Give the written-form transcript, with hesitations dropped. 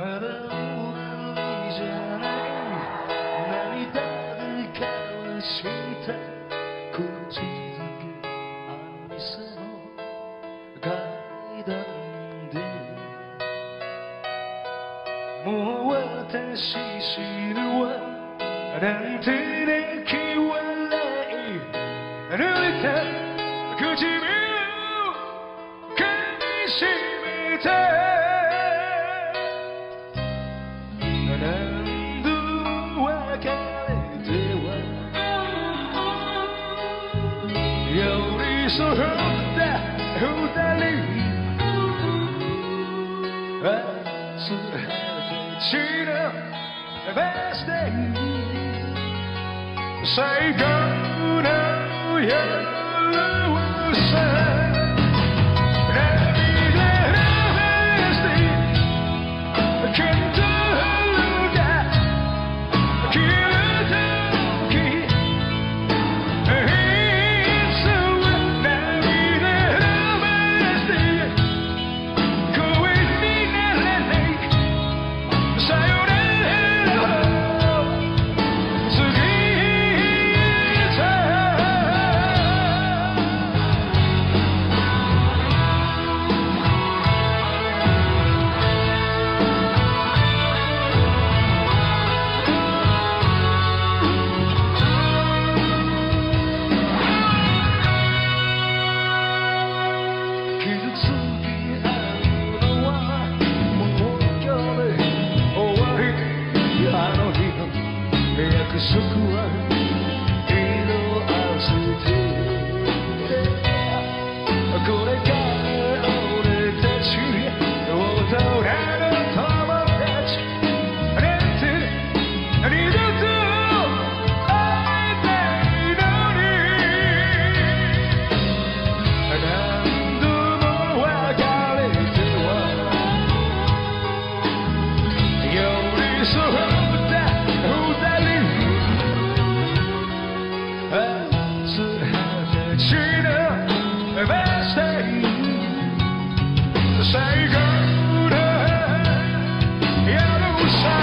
まだ終わりじゃない涙で交わした口づけあの店の階段でもう私死ぬわなんて泣き笑い濡れた唇噛みしめて何度別れては寄り添った二人熱果て地のバスデー最後の夜さ約束は色あせてこれから俺たち大人の友達なんて二度と会えないのに何度も別れては寄り添った二人最後の夜さ